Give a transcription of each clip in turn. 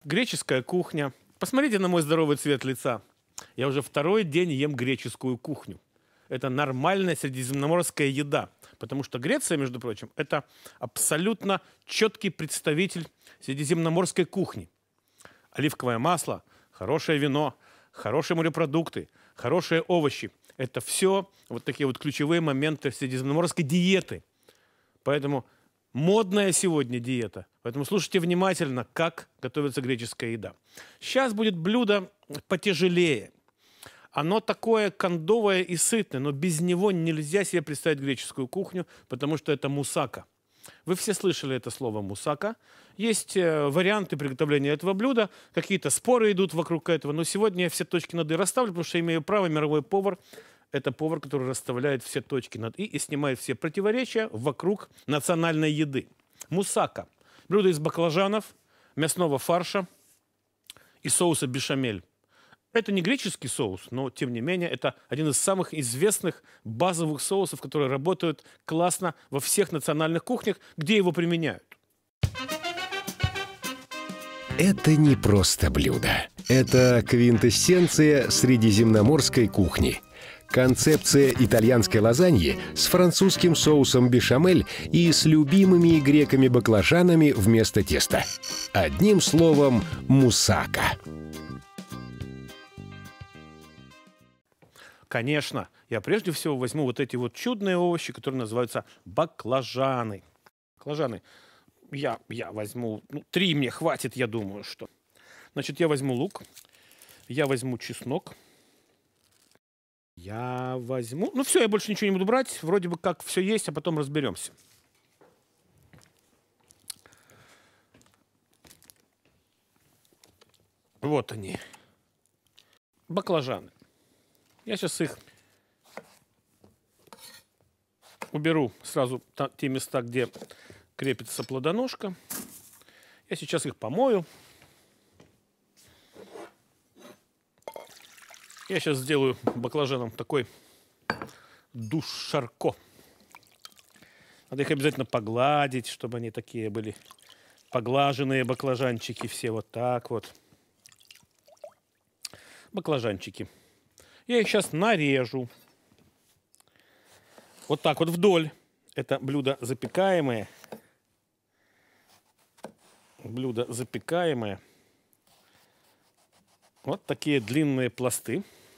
Греческая кухня. Посмотрите на мой здоровый цвет лица. Я уже второй день ем греческую кухню. Это нормальная средиземноморская еда. Потому что Греция, между прочим, это абсолютно четкий представитель средиземноморской кухни. Оливковое масло, хорошее вино, хорошие морепродукты, хорошие овощи. Это все вот такие вот ключевые моменты средиземноморской диеты. Поэтому модная сегодня диета. Поэтому слушайте внимательно, как готовится греческая еда. Сейчас будет блюдо потяжелее. Оно такое кондовое и сытное, но без него нельзя себе представить греческую кухню, потому что это мусака. Вы все слышали это слово мусака. Есть варианты приготовления этого блюда. Какие-то споры идут вокруг этого. Но сегодня я все точки над «и» расставлю, потому что имею право. Мировой повар – это повар, который расставляет все точки над «и» и снимает все противоречия вокруг национальной еды. Мусака – блюдо из баклажанов, мясного фарша и соуса бешамель. Это не греческий соус, но, тем не менее, это один из самых известных базовых соусов, которые работают классно во всех национальных кухнях, где его применяют. Это не просто блюдо. Это квинтэссенция средиземноморской кухни. Концепция итальянской лазаньи с французским соусом бешамель и с любимыми греками баклажанами вместо теста. Одним словом, мусака. Конечно, я прежде всего возьму вот эти вот чудные овощи, которые называются баклажаны. Баклажаны я возьму, 3 мне хватит, я думаю, что. Значит, я возьму лук, я возьму чеснок, я возьму... Ну все, я больше ничего не буду брать, вроде бы как все есть, а потом разберемся. Вот они, баклажаны. Я сейчас их уберу сразу те места, где крепится плодоножка. Я сейчас их помою. Я сейчас сделаю баклажанам такой душ-шарко. Надо их обязательно погладить, чтобы они такие были поглаженные баклажанчики. Все вот так вот. Баклажанчики. Я их сейчас нарежу. Вот так вот вдоль. Это блюдо запекаемое. Блюдо запекаемое. Вот такие длинные пласты.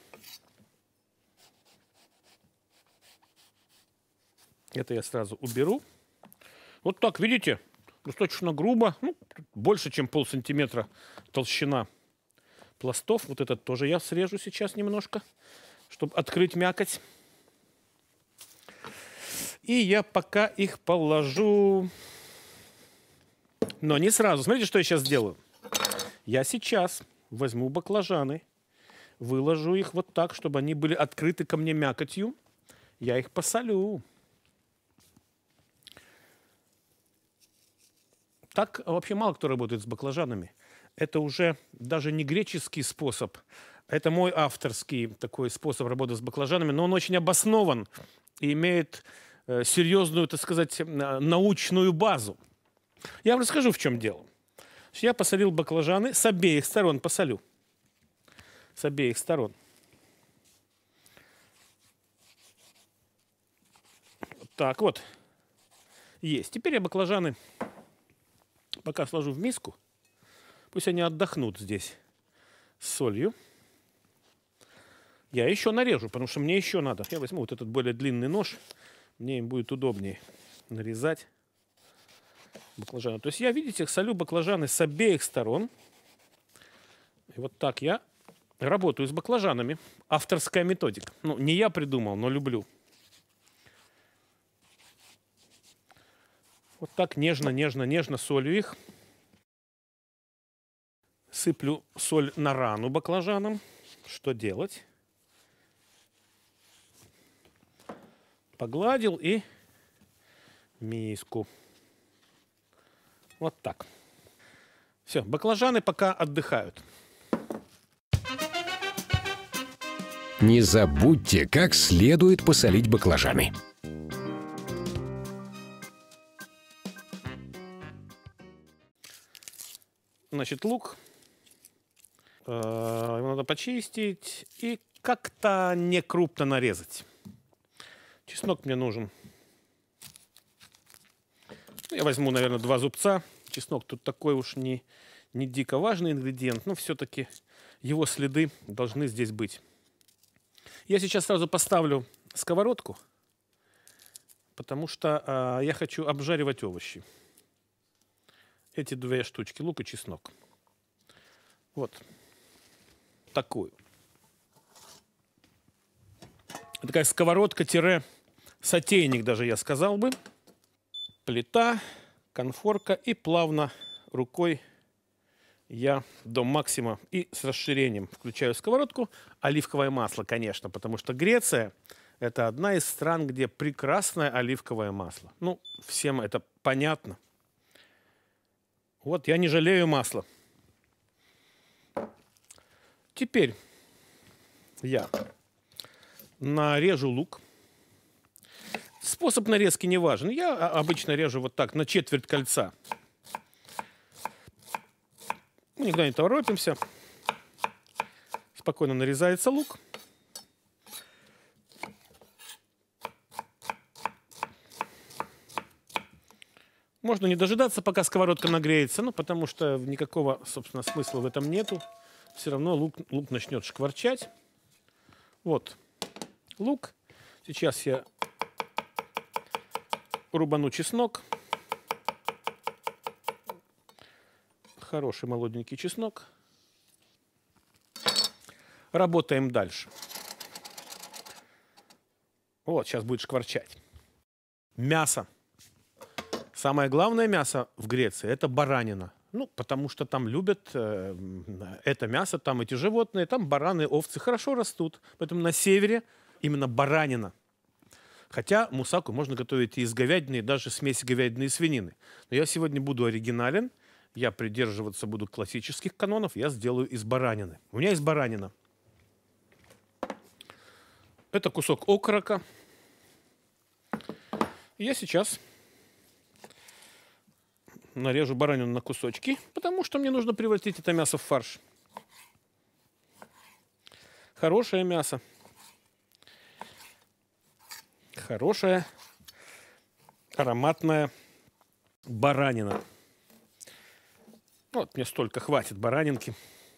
Это я сразу уберу. Вот так, видите? Достаточно грубо. Ну, больше, чем полсантиметра толщина пластов. Вот этот тоже я срежу сейчас немножко, чтобы открыть мякоть. И я пока их положу. Но не сразу. Смотрите, что я сейчас сделаю. Я сейчас возьму баклажаны, выложу их вот так, чтобы они были открыты ко мне мякотью. Я их посолю. Так вообще мало кто работает с баклажанами. Это уже даже не греческий способ. Это мой авторский такой способ работы с баклажанами, но он очень обоснован и имеет серьезную, так сказать, научную базу. Я вам расскажу, в чем дело. Я посолил баклажаны, с обеих сторон посолю. С обеих сторон. Так вот. Есть. Теперь я баклажаны пока сложу в миску. Пусть они отдохнут здесь с солью. Я еще нарежу, потому что мне еще надо. Я возьму вот этот более длинный нож. Мне им будет удобнее нарезать баклажаны. То есть я, видите, солю баклажаны с обеих сторон. И вот так я работаю с баклажанами. Авторская методика. Ну, не я придумал, но люблю. Вот так нежно солю их. Сыплю соль на рану баклажанам. Что делать? Погладил и миску. Вот так. Все, баклажаны пока отдыхают. Не забудьте, как следует посолить баклажаны. Значит, лук Его надо почистить и как-то не крупно нарезать. Чеснок мне нужен. Я возьму, наверное, 2 зубца. Чеснок тут такой уж не дико важный ингредиент, но все-таки его следы должны здесь быть. Я сейчас сразу поставлю сковородку, потому что я хочу обжаривать овощи. Эти 2 штучки, лук и чеснок. Вот такую. Такая сковородка-сотейник даже, я сказал бы. Плита, конфорка, и плавно рукой я до максимума и с расширением включаю сковородку. Оливковое масло, конечно, потому что Греция – это одна из стран, где прекрасное оливковое масло. Ну, всем это понятно. Вот, я не жалею масла. Теперь я нарежу лук. Способ нарезки не важен. Я обычно режу вот так, на четверть кольца. Мы никуда не торопимся. Спокойно нарезается лук. Можно не дожидаться, пока сковородка нагреется, ну, потому что никакого, собственно, смысла в этом нету. Все равно лук начнет шкварчать. Вот лук. Сейчас я рубану чеснок. Хороший молоденький чеснок. Работаем дальше. Вот, сейчас будет шкварчать. Мясо. Самое главное мясо в Греции – это баранина. Ну, потому что там любят это мясо, там эти животные, там бараны, овцы хорошо растут. Поэтому на севере именно баранина. Хотя мусаку можно готовить и из говядины, и даже смесь говядины и свинины. Но я сегодня буду оригинален. Я придерживаться буду классических канонов. Я сделаю из баранины. У меня есть баранина. Это кусок окорока. Я сейчас нарежу баранину на кусочки, потому что мне нужно превратить это мясо в фарш. Хорошее мясо. Хорошая, ароматная баранина. Вот, мне столько хватит баранинки.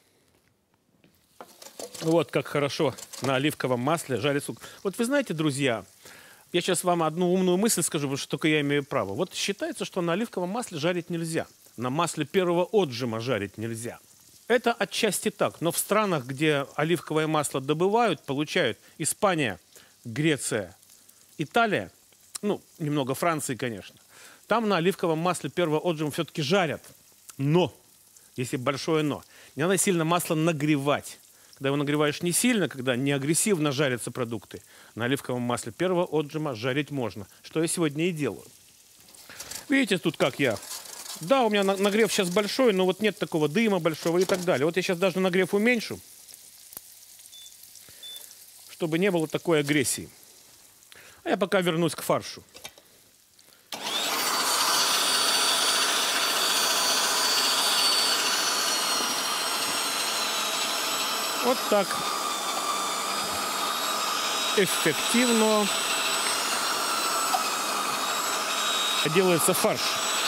Вот как хорошо на оливковом масле жарится лук. Вот вы знаете, друзья, я сейчас вам одну умную мысль скажу, потому что только я имею право. Вот считается, что на оливковом масле жарить нельзя. На масле первого отжима жарить нельзя. Это отчасти так. Но в странах, где оливковое масло добывают, получают Испания, Греция, Италия, ну, немного Франции, конечно. Там на оливковом масле первого отжима все-таки жарят. Но, если большое но, не надо сильно масло нагревать. Когда его нагреваешь не сильно, когда не агрессивно жарятся продукты, на оливковом масле первого отжима жарить можно. Что я сегодня и делаю. Видите, тут как я. Да, у меня нагрев сейчас большой, но вот нет такого дыма большого и так далее. Вот я сейчас даже нагрев уменьшу, чтобы не было такой агрессии. А я пока вернусь к фаршу. Вот так эффективно делается фарш.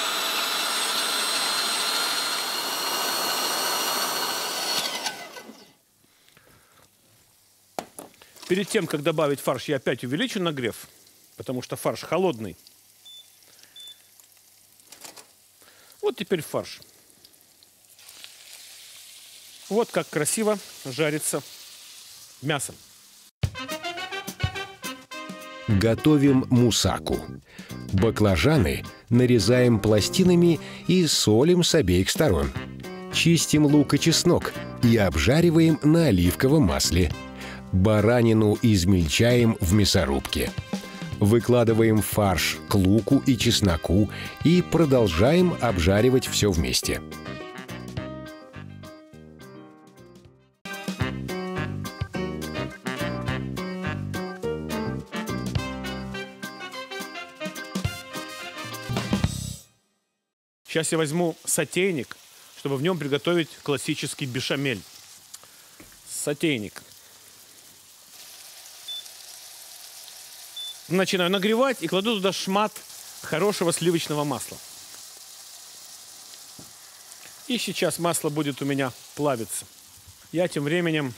Перед тем, как добавить фарш, я опять увеличу нагрев, потому что фарш холодный. Вот теперь фарш. Вот как красиво жарится мясо. Готовим мусаку. Баклажаны нарезаем пластинами и солим с обеих сторон. Чистим лук и чеснок и обжариваем на оливковом масле. Баранину измельчаем в мясорубке. Выкладываем фарш к луку и чесноку и продолжаем обжаривать все вместе. Сейчас я возьму сотейник, чтобы в нем приготовить классический бешамель. сотейник. Начинаю нагревать и кладу туда шмат хорошего сливочного масла. И сейчас масло будет у меня плавиться. Я тем временем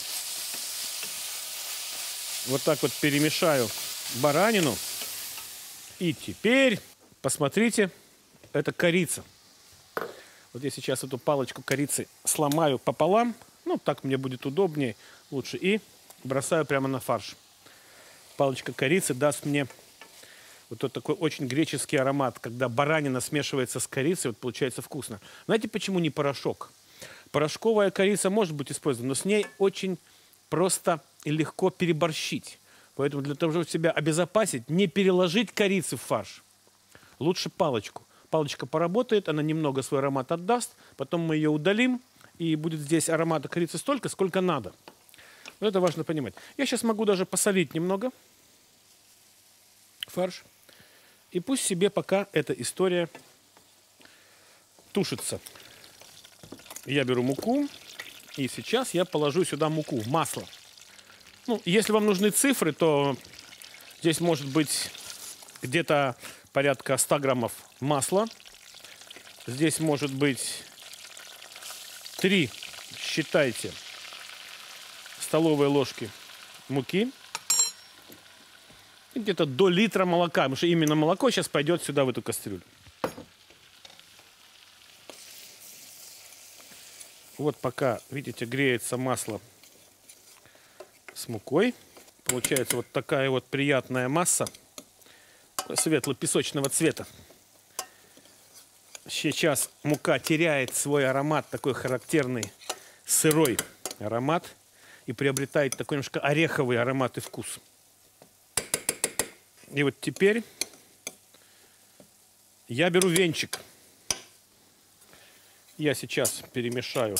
вот так вот перемешаю баранину. И теперь, посмотрите, это корица. Вот я сейчас эту палочку корицы сломаю пополам. Ну, так мне будет удобнее, лучше. И бросаю прямо на фарш. Палочка корицы даст мне вот тот такой очень греческий аромат, когда баранина смешивается с корицей, вот получается вкусно. Знаете, почему не порошок? Порошковая корица может быть использована, но с ней очень просто и легко переборщить. Поэтому для того, чтобы себя обезопасить, не переложить корицы в фарш, лучше палочку. Палочка поработает, она немного свой аромат отдаст, потом мы ее удалим, и будет здесь аромата корицы столько, сколько надо. Но это важно понимать. Я сейчас могу даже посолить немного фарш. И пусть себе пока эта история тушится. Я беру муку, и сейчас я положу сюда муку, масло. Ну, если вам нужны цифры, то здесь может быть где-то порядка 100 граммов масла. Здесь может быть 3, считайте, столовые ложки муки. И где-то до литра молока, потому что именно молоко сейчас пойдет сюда, в эту кастрюлю. Вот пока, видите, греется масло с мукой. Получается вот такая вот приятная масса светло-песочного цвета. Сейчас мука теряет свой аромат, такой характерный сырой аромат, и приобретает такой немножко ореховый аромат и вкус. И вот теперь я беру венчик. Я сейчас перемешаю.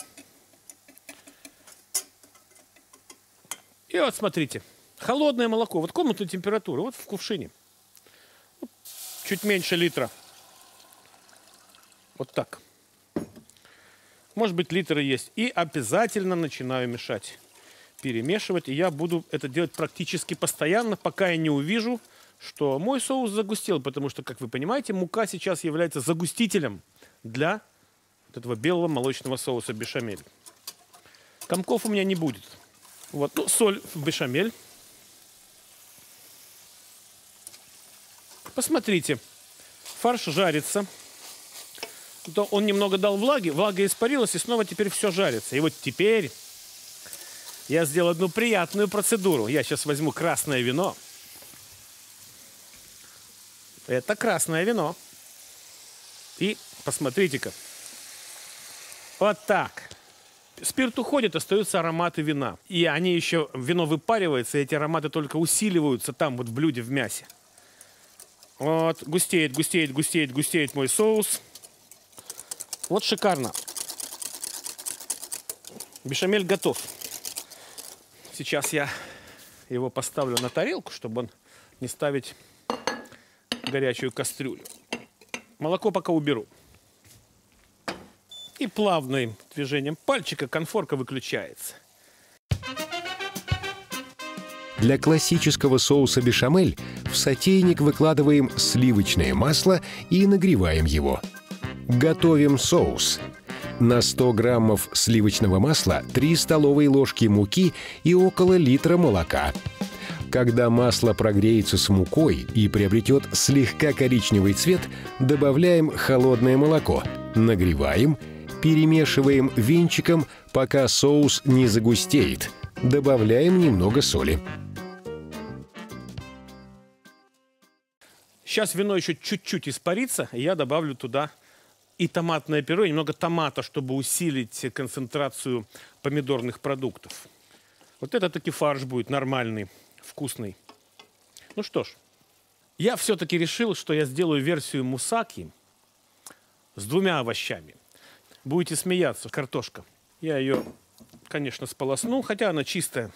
И вот смотрите, холодное молоко, вот комнатной температуры, вот в кувшине. Чуть меньше литра. Вот так. Может быть, литр и есть. И обязательно начинаю мешать. Перемешивать. И я буду это делать практически постоянно, пока я не увижу, что мой соус загустел. Потому что, как вы понимаете, мука сейчас является загустителем для вот этого белого молочного соуса бешамель. Комков у меня не будет. Вот, ну, соль в бешамель. Посмотрите, фарш жарится. То он немного дал влаги, влага испарилась, и снова теперь все жарится. И вот теперь я сделал одну приятную процедуру. Я сейчас возьму красное вино. Это красное вино. И посмотрите-ка. Вот так. Спирт уходит, остаются ароматы вина. И они еще, вино выпаривается, и эти ароматы только усиливаются там, вот в блюде, в мясе. Вот, густеет, густеет, густеет, густеет мой соус. Вот шикарно. Бешамель готов. Сейчас я его поставлю на тарелку, чтобы он не ставить в горячую кастрюлю. Молоко пока уберу. И плавным движением пальчика конфорка выключается. Для классического соуса бешамель в сотейник выкладываем сливочное масло и нагреваем его. Готовим соус. На 100 граммов сливочного масла 3 столовые ложки муки и около литра молока. Когда масло прогреется с мукой и приобретет слегка коричневый цвет, добавляем холодное молоко, нагреваем, перемешиваем венчиком, пока соус не загустеет. Добавляем немного соли. Сейчас вино еще чуть-чуть испарится, и я добавлю туда и томатное пюре, немного томата, чтобы усилить концентрацию помидорных продуктов. Вот это таки фарш будет нормальный, вкусный. Ну что ж, я все-таки решил, что я сделаю версию мусаки с 2 овощами. Будете смеяться, картошка. Я ее, конечно, сполосну, хотя она чистая.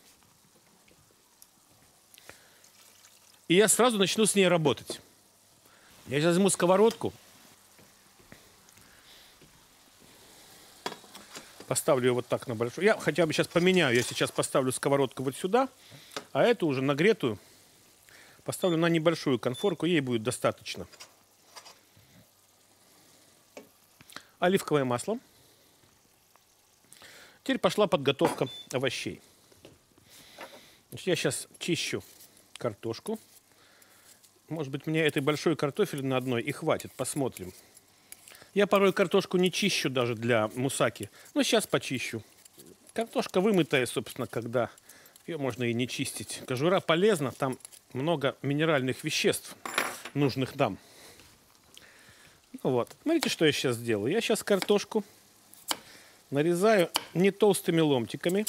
И я сразу начну с ней работать. Я сейчас возьму сковородку. Поставлю ее вот так на большую. Я хотя бы сейчас поменяю. Я сейчас поставлю сковородку вот сюда, а эту уже нагретую поставлю на небольшую конфорку. Ей будет достаточно. Оливковое масло. Теперь пошла подготовка овощей. Значит, я сейчас чищу картошку. Может быть, мне этой большой картофели на одной и хватит. Посмотрим. Я порой картошку не чищу даже для мусаки. Но сейчас почищу. Картошка вымытая, собственно, когда ее можно и не чистить. Кожура полезна. Там много минеральных веществ, нужных нам. Ну вот. Смотрите, что я сейчас делаю. Я сейчас картошку нарезаю не толстыми ломтиками.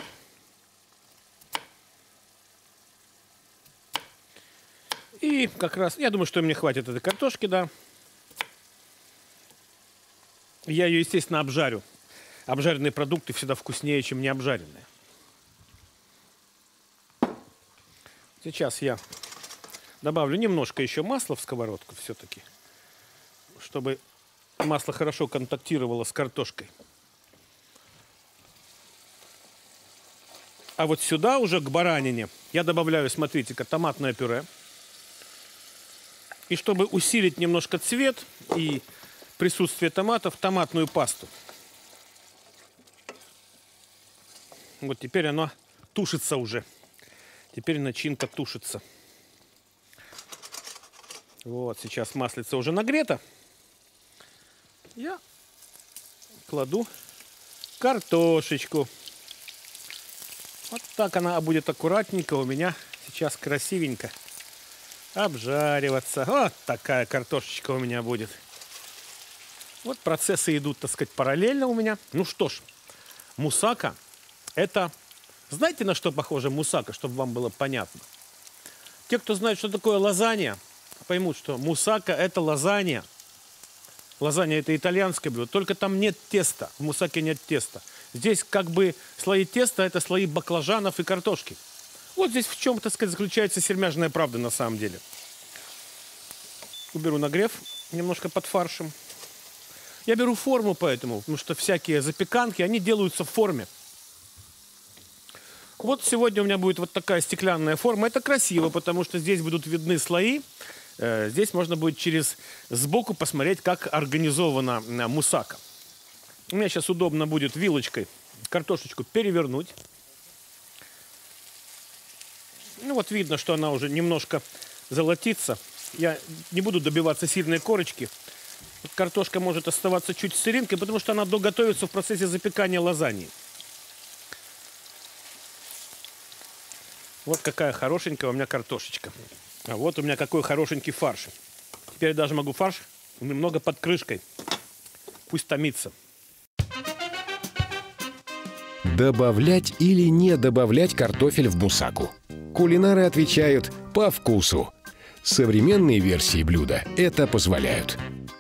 И как раз, я думаю, что мне хватит этой картошки, да. Я ее, естественно, обжарю. Обжаренные продукты всегда вкуснее, чем не обжаренные. Сейчас я добавлю немножко еще масла в сковородку все-таки, чтобы масло хорошо контактировало с картошкой. А вот сюда уже к баранине я добавляю, смотрите-ка, томатное пюре. И чтобы усилить немножко цвет и присутствие томатов, томатную пасту. Вот теперь оно тушится уже. Теперь начинка тушится. Вот, сейчас маслица уже нагрета. Я кладу картошечку. Вот так она будет аккуратненько у меня сейчас красивенько обжариваться. Вот такая картошечка у меня будет. Вот процессы идут, так сказать, параллельно у меня. Ну что ж, мусака — это... Знаете, на что похожа мусака, чтобы вам было понятно? Те, кто знает, что такое лазанья, поймут, что мусака — это лазанья. Лазанья — это итальянское блюдо, только там нет теста. В мусаке нет теста. Здесь как бы слои теста — это слои баклажанов и картошки. Вот здесь в чем, так сказать, заключается сермяжная правда на самом деле. Уберу нагрев немножко под фаршем. Я беру форму поэтому, потому что всякие запеканки, они делаются в форме. Вот сегодня у меня будет вот такая стеклянная форма. Это красиво, потому что здесь будут видны слои. Здесь можно будет через сбоку посмотреть, как организована мусака. У меня сейчас удобно будет вилочкой картошечку перевернуть. Ну вот видно, что она уже немножко золотится. Я не буду добиваться сильной корочки. Вот картошка может оставаться чуть сыринкой, потому что она доготовится в процессе запекания лазаньи. Вот какая хорошенькая у меня картошечка. А вот у меня какой хорошенький фарш. Теперь я даже могу фарш немного под крышкой. Пусть томится. Добавлять или не добавлять картофель в мусаку? Кулинары отвечают по вкусу. Современные версии блюда это позволяют.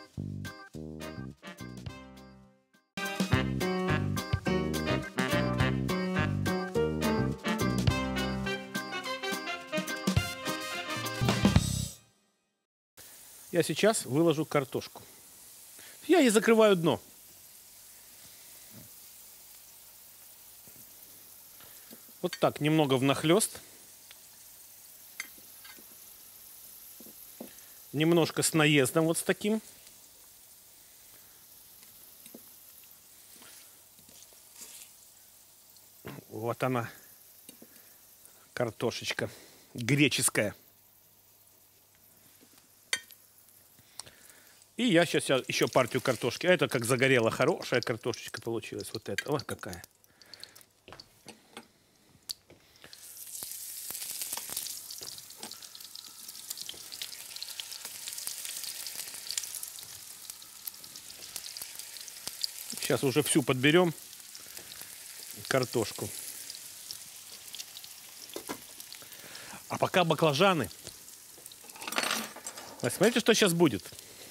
Я сейчас выложу картошку. Я ей закрываю дно. Вот так, немного внахлёст. Немножко с наездом, вот с таким. Вот она, картошечка греческая. И я сейчас еще партию картошки. Это как загорела хорошая картошечка получилась. Вот это. Вот какая. Сейчас уже всю подберем картошку. А пока баклажаны. Вот смотрите, что сейчас будет.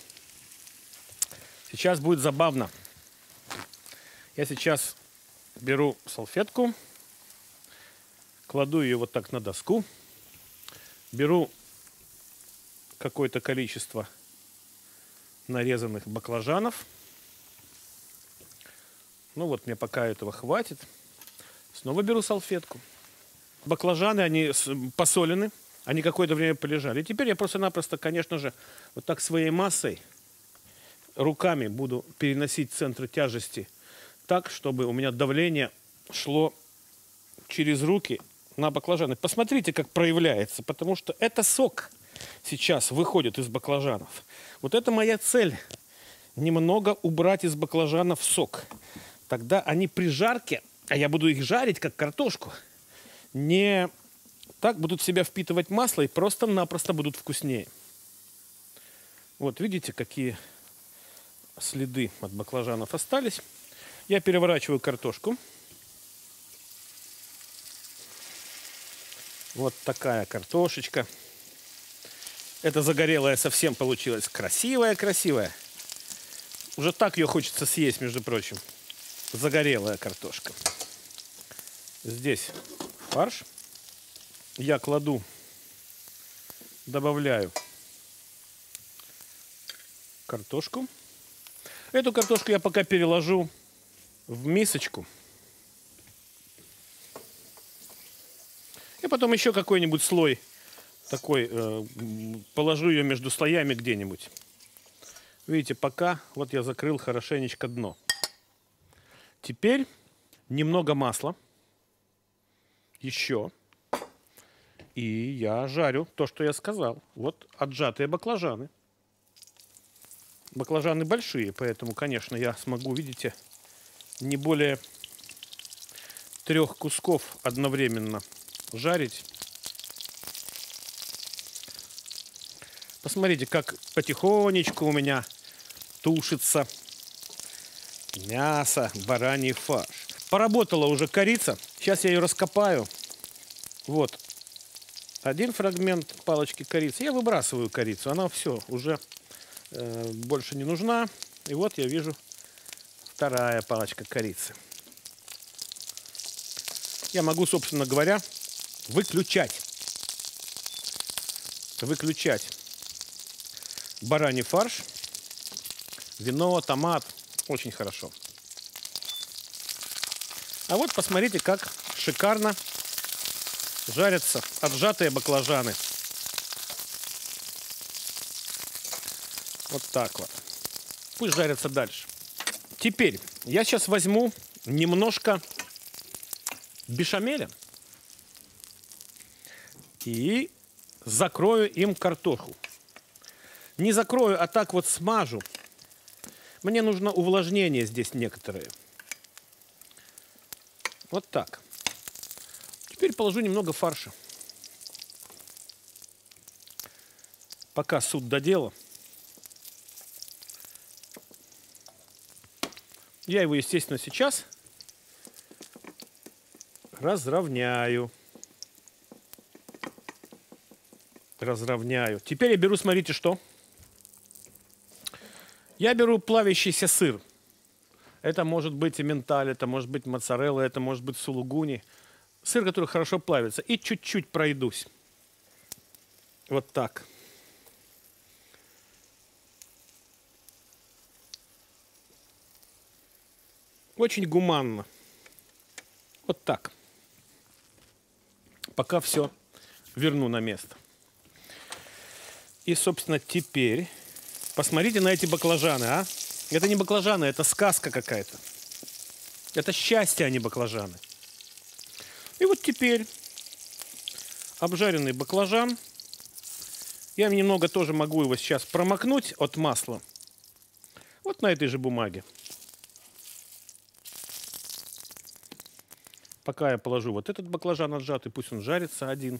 Сейчас будет забавно. Я сейчас беру салфетку, кладу ее вот так на доску, беру какое-то количество нарезанных баклажанов. Ну вот, мне пока этого хватит. Снова беру салфетку. Баклажаны, они посолены. Они какое-то время полежали. И теперь я просто-напросто, конечно же, вот так своей массой, руками буду переносить центры тяжести так, чтобы у меня давление шло через руки на баклажаны. Посмотрите, как проявляется, потому что это сок сейчас выходит из баклажанов. Вот это моя цель. Немного убрать из баклажанов сок. Тогда они при жарке, а я буду их жарить, как картошку, не так будут в себя впитывать масло и просто-напросто будут вкуснее. Вот видите, какие следы от баклажанов остались. Я переворачиваю картошку. Вот такая картошечка. Это загорелая совсем получилась. Красивая-красивая. Уже так ее хочется съесть, между прочим. Загорелая картошка. Здесь фарш. Я кладу, добавляю картошку. Эту картошку я пока переложу в мисочку. И потом еще какой-нибудь слой такой, положу ее между слоями где-нибудь. Видите, пока вот я закрыл хорошенечко дно. Теперь немного масла. Еще. И я жарю то, что я сказал. Вот отжатые баклажаны. Баклажаны большие, поэтому, конечно, я смогу, видите, не более 3 кусков одновременно жарить. Посмотрите, как потихонечку у меня тушится мясо, бараний фарш. Поработала уже корица. Сейчас я ее раскопаю. Вот. Один фрагмент палочки корицы. Я выбрасываю корицу. Она все, уже больше не нужна. И вот я вижу вторая палочка корицы. Я могу, собственно говоря, выключать бараний фарш, вино, томат. Очень хорошо. А вот посмотрите, как шикарно жарятся отжатые баклажаны. Вот так вот. Пусть жарятся дальше. Теперь я сейчас возьму немножко бешамеля и закрою им картошку. Не закрою, а так вот смажу. Мне нужно увлажнение здесь некоторое. Вот так. Теперь положу немного фарша. Пока суд до дела. Я его, естественно, сейчас разровняю. Теперь я беру, смотрите, что? Я беру плавящийся сыр. Это может быть эмменталь, это может быть моцарелла, это может быть сулугуни. Сыр, который хорошо плавится. И чуть-чуть пройдусь. Вот так. Очень гуманно. Вот так. Пока все верну на место. И, собственно, теперь посмотрите на эти баклажаны, а? Это не баклажаны, это сказка какая-то. Это счастье, а не баклажаны. И вот теперь обжаренный баклажан. Я немного тоже могу его сейчас промокнуть от масла. Вот на этой же бумаге. Пока я положу вот этот баклажан отжатый, пусть он жарится один.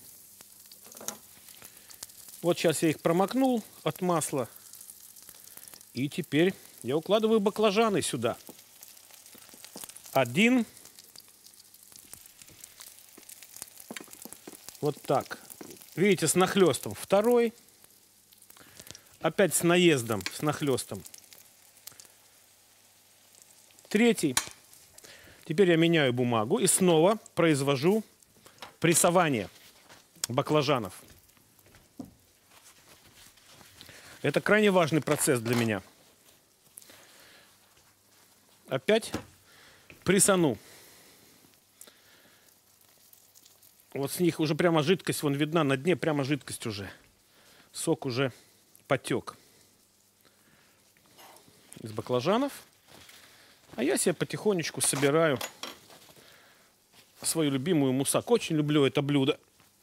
Вот сейчас я их промокнул от масла. И теперь я укладываю баклажаны сюда. Один. Вот так. Видите, с нахлестом. Второй. Опять с наездом, с нахлестом. Третий. Теперь я меняю бумагу и снова произвожу прессование баклажанов. Это крайне важный процесс для меня. Опять прессану. Вот с них уже прямо жидкость, вон видна на дне, прямо жидкость уже. Сок уже потек из баклажанов. А я себе потихонечку собираю свою любимую мусаку. Очень люблю это блюдо.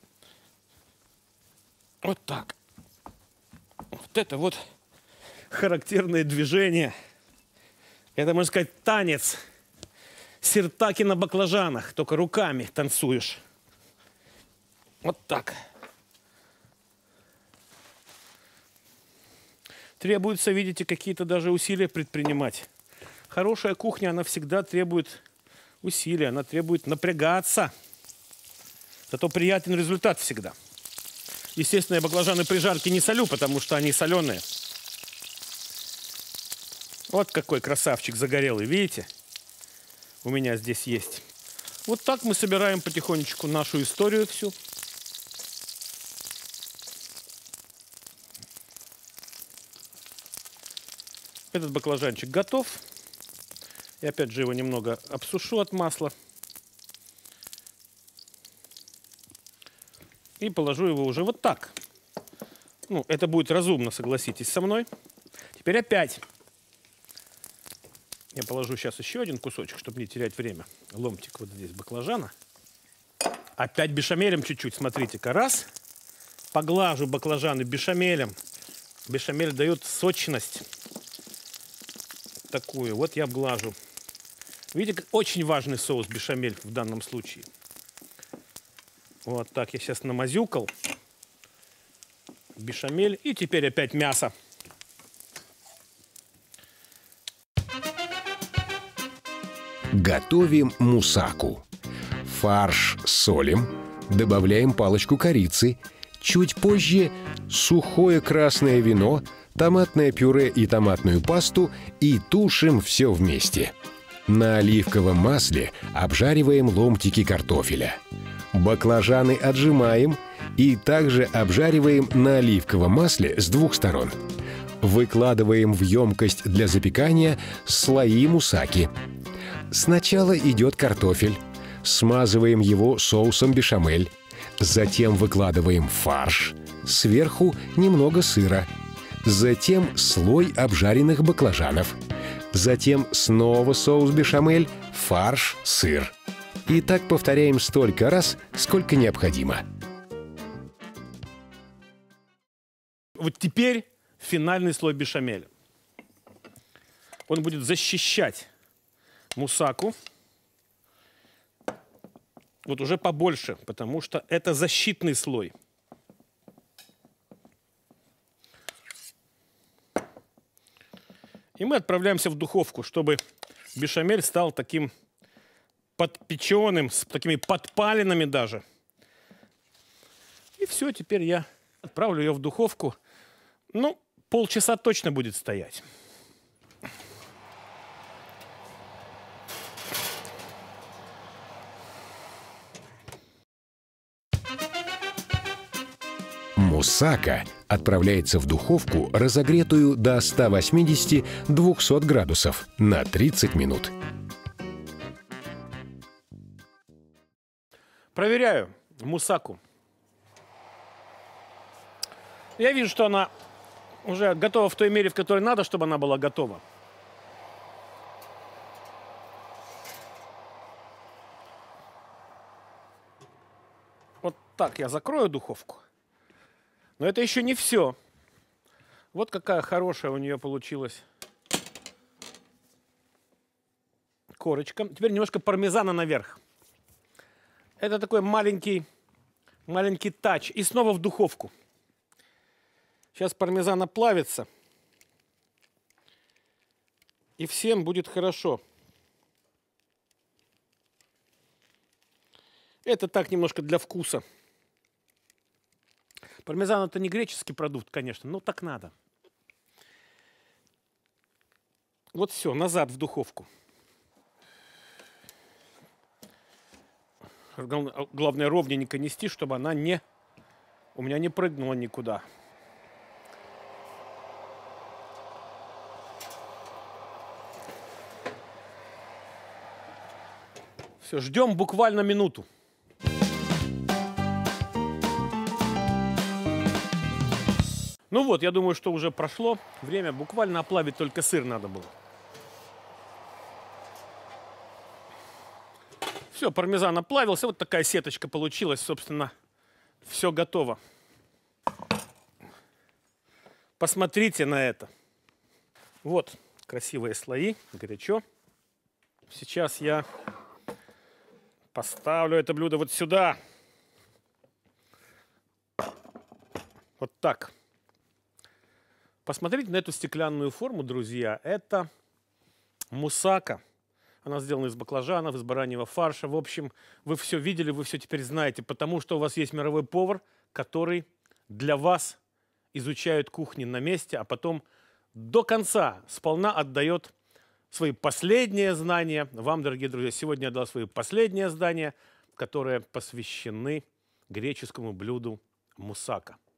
Вот так. Вот это вот характерное движение. Это, можно сказать, танец сиртаки на баклажанах. Только руками танцуешь. Вот так. Требуется, видите, какие-то даже усилия предпринимать. Хорошая кухня, она всегда требует усилий, она требует напрягаться. Зато приятен результат всегда. Естественно, я баклажаны при жарке не солю, потому что они соленые. Вот какой красавчик загорелый, видите? У меня здесь есть. Вот так мы собираем потихонечку нашу историю всю. Этот баклажанчик готов. И опять же его немного обсушу от масла. И положу его уже вот так. Ну, это будет разумно, согласитесь со мной. Теперь опять. Я положу сейчас еще один кусочек, чтобы не терять время. Ломтик вот здесь баклажана. Опять бешамелем чуть-чуть, смотрите-ка. Раз. Поглажу баклажаны бешамелем. Бешамель дает сочность. Такую. Вот я глажу. Видите, очень важный соус бешамель в данном случае. Вот так я сейчас намазюкал. Бешамель. И теперь опять мясо. Готовим мусаку. Фарш солим, добавляем палочку корицы. Чуть позже сухое красное вино, томатное пюре и томатную пасту и тушим все вместе. На оливковом масле обжариваем ломтики картофеля. Баклажаны отжимаем и также обжариваем на оливковом масле с двух сторон. Выкладываем в емкость для запекания слои мусаки. Сначала идет картофель. Смазываем его соусом бешамель. Затем выкладываем фарш. Сверху немного сыра. Затем слой обжаренных баклажанов. Затем снова соус бешамель, фарш, сыр. И так повторяем столько раз, сколько необходимо. Вот теперь финальный слой бешамеля. Он будет защищать мусаку. Вот уже побольше, потому что это защитный слой. И мы отправляемся в духовку, чтобы бешамель стал таким подпеченным, с такими подпалинами даже. И все, теперь я отправлю ее в духовку. Ну, полчаса точно будет стоять. Мусака отправляется в духовку, разогретую до 180-200 градусов на 30 минут. Проверяю мусаку. Я вижу, что она уже готова в той мере, в которой надо, чтобы она была готова. Вот так я закрою духовку. Но это еще не все. Вот какая хорошая у нее получилась корочка. Теперь немножко пармезана наверх. Это такой маленький тач. И снова в духовку. Сейчас пармезан оплавится. И всем будет хорошо. Это так немножко для вкуса. Пармезан — это не греческий продукт, конечно, но так надо. Вот все, назад в духовку. Главное ровненько нести, чтобы она у меня не прыгнула никуда. Все, ждем буквально минуту. Ну вот, я думаю, что уже прошло время. Буквально оплавить только сыр надо было. Все, пармезан оплавился. Вот такая сеточка получилась. Собственно, все готово. Посмотрите на это. Вот, красивые слои, горячо. Сейчас я поставлю это блюдо вот сюда. Вот так. Посмотрите на эту стеклянную форму, друзья. Это мусака. Она сделана из баклажанов, из бараньего фарша. В общем, вы все видели, вы все теперь знаете, потому что у вас есть мировой повар, который для вас изучает кухни на месте, а потом до конца сполна отдает свои последние знания вам, дорогие друзья. Сегодня я дал свои последние знания, которые посвящены греческому блюду мусака.